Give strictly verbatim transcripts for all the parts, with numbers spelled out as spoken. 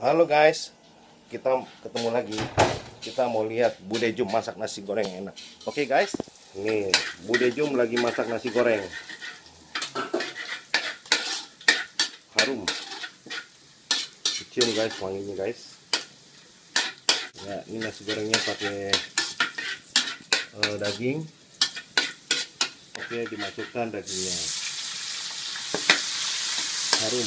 Halo guys, kita ketemu lagi. Kita mau lihat Bude Jum masak nasi goreng enak. Oke guys, ini Bude Jum lagi masak nasi goreng. Harum, cium guys wanginya guys. Ya, ini nasi gorengnya pakai uh, daging. Oke, dimasukkan dagingnya. Harum.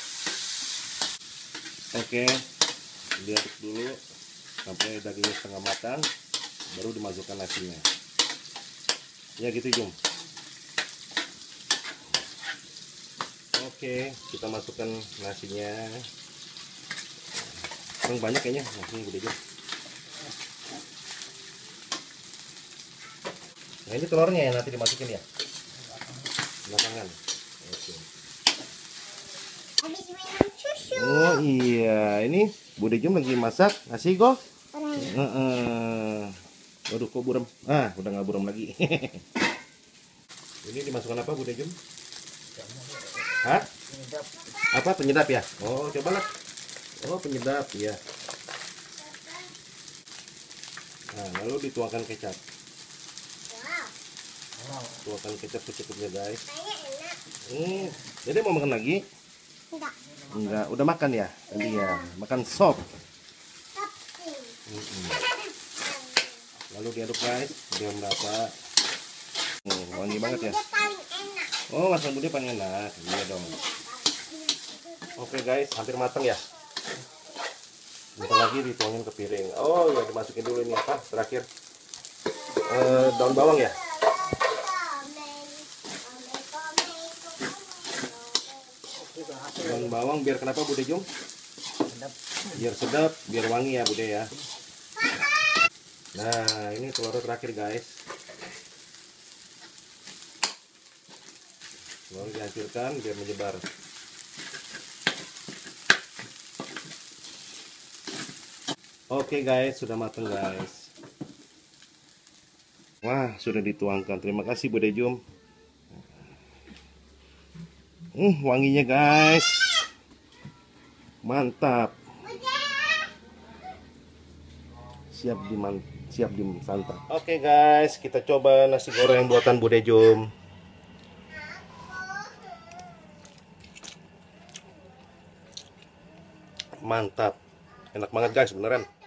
Oke, diaduk dulu sampai dagingnya setengah matang, baru dimasukkan nasinya. Ya gitu Jum. Oke, kita masukkan nasinya. Kurang banyak kayaknya nasinya Bude Jum. Nah ini telurnya ya nanti dimasukin ya belakangan. Oke. Habis minum susu. Oh iya, ini Bude Jum lagi masak nasi go. Uh -uh. Waduh kok buram. Ah, udah nggak buram lagi. Ini dimasukkan apa Bude Jum? Hah? Penyedap. Apa penyedap ya? Oh, cobalah. Oh, penyedap ya. Nah, lalu dituangkan kecap. Wow. Tuangkan kecap secukupnya guys. Kayaknya enak. Hmm, jadi mau makan lagi? Enggak. Enggak, udah makan ya? Tadi ya, makan sop. Tapi. Mm-mm. Lalu diaduk guys, biar berapa? Hmm, wangi banget ya. Dia paling enak. Oh, masakan Bude paling enak. Iya dong. Oke guys, hampir matang ya. Bentar lagi dituangin ke piring. Oh ya, dimasukin dulu ini apa? Terakhir eh, daun bawang ya. Daun bawang biar kenapa Bude Jum? Biar sedap, biar wangi ya Bude ya. Nah, ini telur terakhir guys. Lalu dihancurkan biar menyebar. Oke guys, sudah matang guys. Wah, sudah dituangkan. Terima kasih Bude Jum. Hmm, wanginya guys. Mantap. Siap diman siap disantap. Oke guys, kita coba nasi goreng buatan Bude Jum. Mantap. Enak banget guys, beneran.